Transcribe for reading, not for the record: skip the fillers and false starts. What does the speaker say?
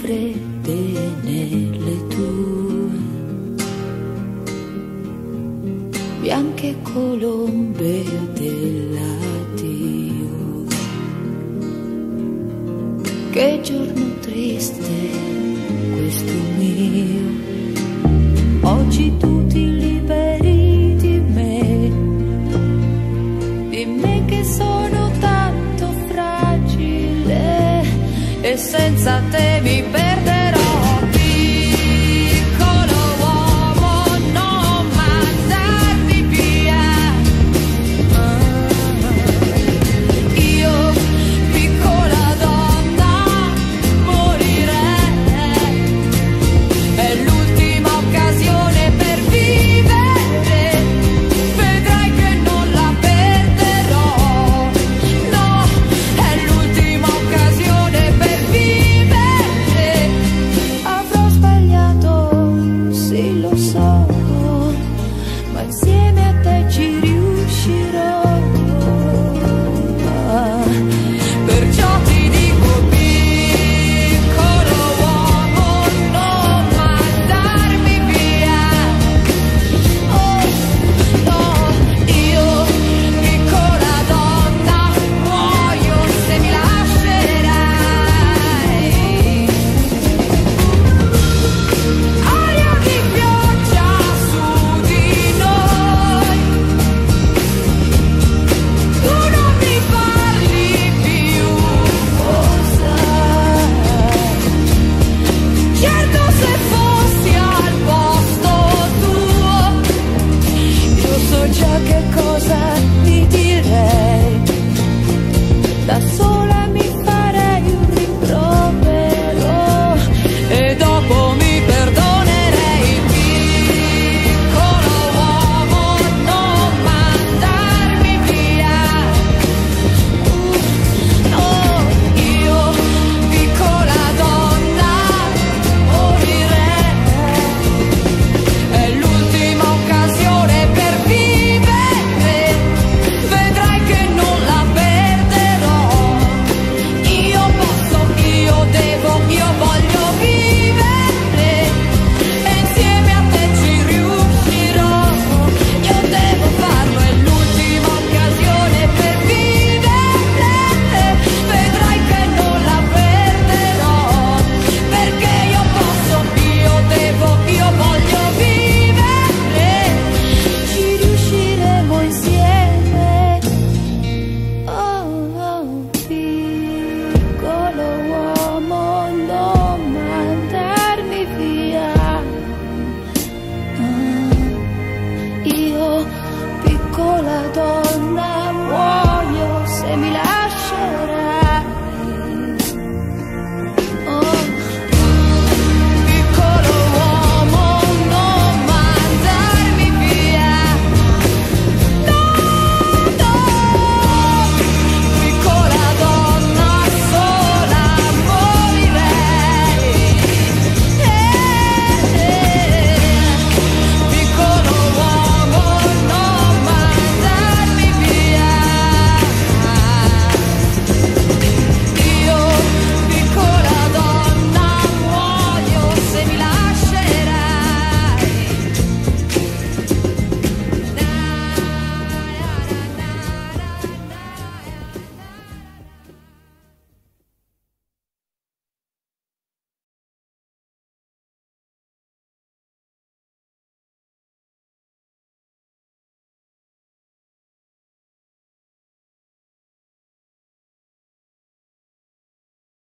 crede nelle tue bianche colombe dell'addio. Che giorno triste questo mio, oggi tu ti liberi di me che sono tanto fragile e senza te mi perderò. Piccolo uomo, non mandarmi via. Io, piccola donna, morirei. È l'ultima occasione per vivere. Vedrai che non la perderò. No, è l'ultima occasione per vivere. Avrò sbagliato, sì lo so, ma insieme a te ci riuscirò. Perciò ti dico, piccolo uomo, non mandarmi via. Oh, no, io, piccola donna, muoio se mi lascerai. Aria di pioggia su di noi, tu non mi parli più, oh sai. Certo, se fossi al posto tuo, io so già che cosa ti direi. Da sola mi